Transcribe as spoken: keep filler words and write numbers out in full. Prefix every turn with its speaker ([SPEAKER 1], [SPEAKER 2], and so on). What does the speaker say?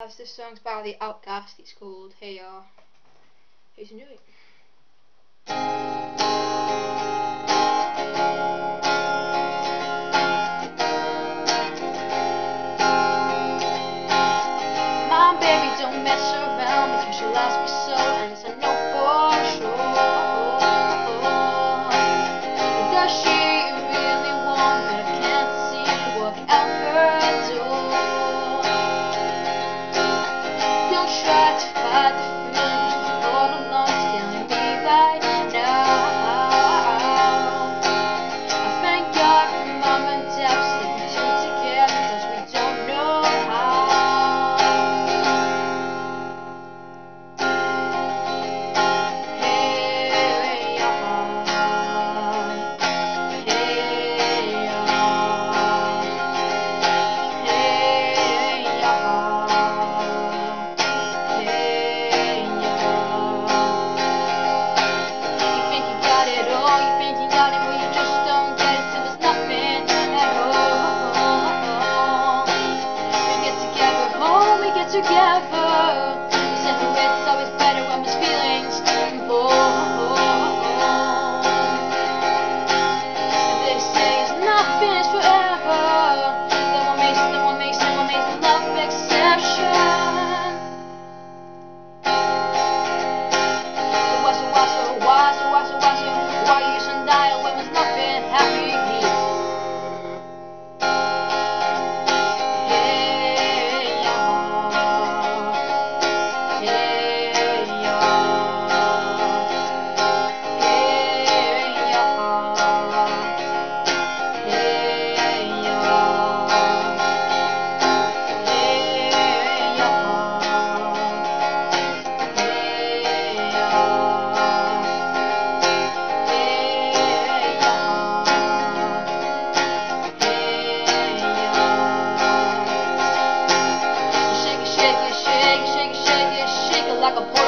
[SPEAKER 1] This song's by the Outkast. It's called Hey Ya. Hope you enjoy it. My baby don't mess around because she loves me so, and it's a no for sure. Does she really want that I can't see walk out her door? Don't try to fight the feelings all alone, it's killing me right now. I thank God for mom and dad sticking two together, cause we don't know how. Hey ya, hey ya, hey ya. Together, we separate, it's always better when there's feelings involved. And they say it's nothing is forever. Then what makes, then what makes, then what makes love exception? So why, so why, so why, so why, so why, so why you should die when there's nothing happy? Like a